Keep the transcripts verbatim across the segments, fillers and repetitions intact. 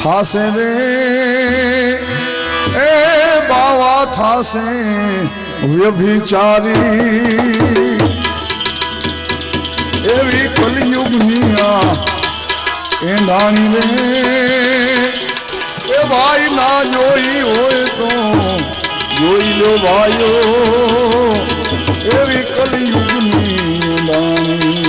થાશે રે એ બાવા થાશે વ્યભિચારી એવી કલિયુગની આ એંધાણી રે એ ભાઈ ના જોઈ હોય તો જોઈ લો ભાઈઓ એવી કલિયુગની એંધાણી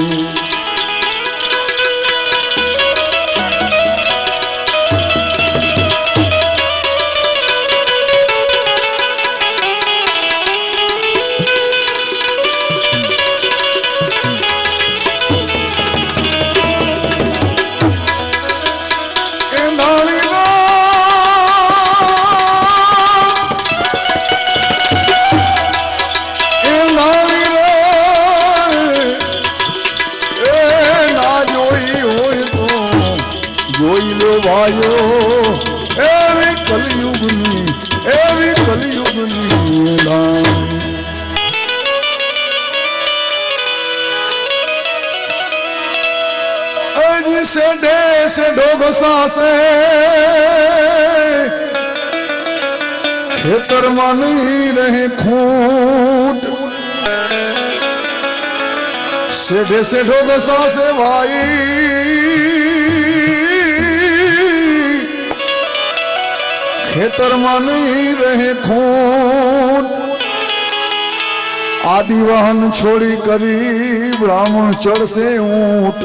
એવી કલિયુગની એવી કલિયુગની અજી સેડે સેડો બસાસે ખેતરમાં નહીં રહે ખૂટ સેડે સેડો બસાસે ભાઈ ખેતરમાં નહીં રહે ખૂટ આદિવાહન છોડી કરી બ્રાહ્મણ ચડશે ઊંટ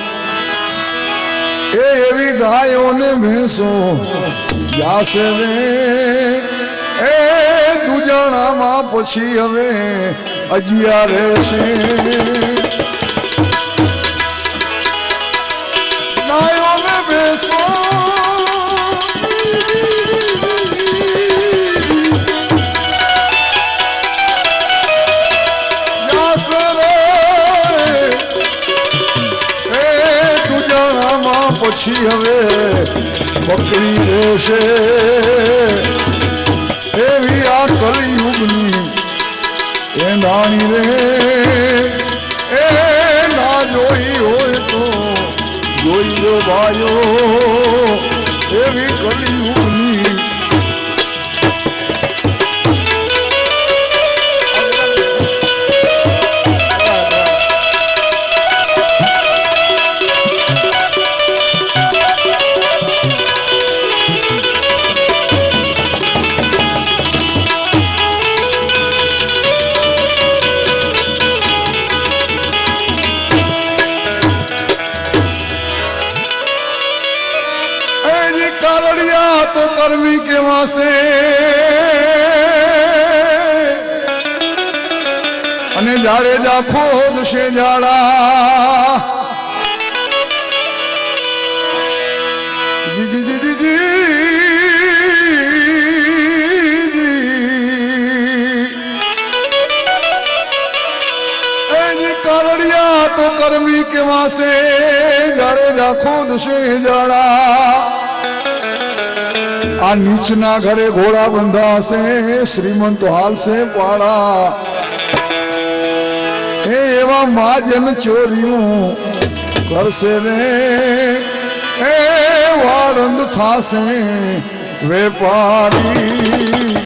એ એવી ગાયોને ભેંસો જાશે રે એ દુજાણામાં પછી હવે અજિયા રહેશે ગાયોને ભેંસો પછી હવે બકરી રહેશે એવી આ કલિયુગની એંધાણી રે એ ના જોઈ હોય તો જોઈ લો ભાઈઓ એવી કલિયુગની तो कर्मी के वहां से अने जाड़े जा खोद से जाड़ा जी जी जी जी जी कालड़िया तो कर्मी के वहां से जाड़े जा खोद से जाड़ा आ नीचना घरे घोड़ा बंधा से श्रीमंत हाल से पाड़ा हे एवा माजन चोरियों करसे रे ए वारंद था से व्यापारी